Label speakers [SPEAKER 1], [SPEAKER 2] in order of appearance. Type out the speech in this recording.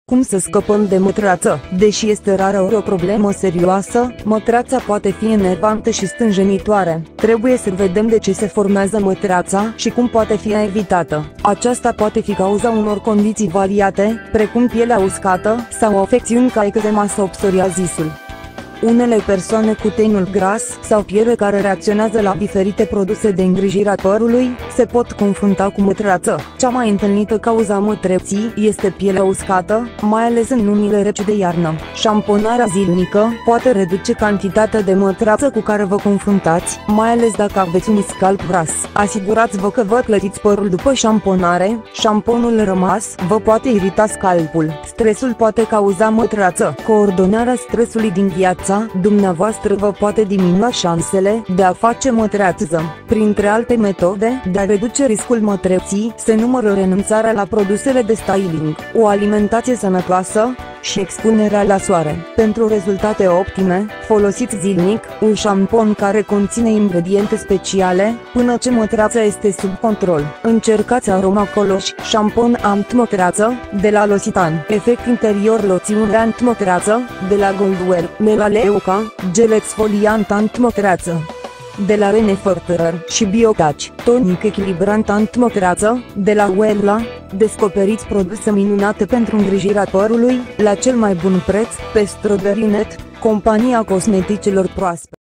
[SPEAKER 1] Cum să scăpăm de mătrață? Deși este rară ori o problemă serioasă, mătrața poate fi enervantă și stânjenitoare. Trebuie să vedem de ce se formează mătrața și cum poate fi evitată. Aceasta poate fi cauza unor condiții variate, precum pielea uscată, sau afecțiuni ca eczema sau psoriazisul. Unele persoane cu tenul gras sau piele care reacționează la diferite produse de îngrijire a părului se pot confrunta cu mătrață. Cea mai întâlnită cauza mătreții este pielea uscată, mai ales în lunile reci de iarnă. Șamponarea zilnică poate reduce cantitatea de mătrață cu care vă confruntați, mai ales dacă aveți un scalp gras. Asigurați-vă că vă clătiți părul după șamponare. Șamponul rămas vă poate irita scalpul. Stresul poate cauza mătrață. Coordonarea stresului din viața dumneavoastră vă poate diminua șansele de a face mătreață. Printre alte metode de a reduce riscul mătreții se numără renunțarea la produsele de styling, o alimentație sănătoasă și expunerea la soare. Pentru rezultate optime, folosiți zilnic un șampon care conține ingrediente speciale, până ce mătreața este sub control. Încercați Aroma Coloș, șampon anti-mătreață, de la L'Occitane. Efect interior loțiune anti-mătreață, de la Goldwear. Melaleuca, gel exfoliant anti-mătreață, de la Rene Ferterer. Și Biotouch, tonic echilibrant anti-mătreață, de la Wella. Descoperiți produse minunate pentru îngrijirea părului, la cel mai bun preț, pe Strawberry.net, compania cosmeticelor proaspete.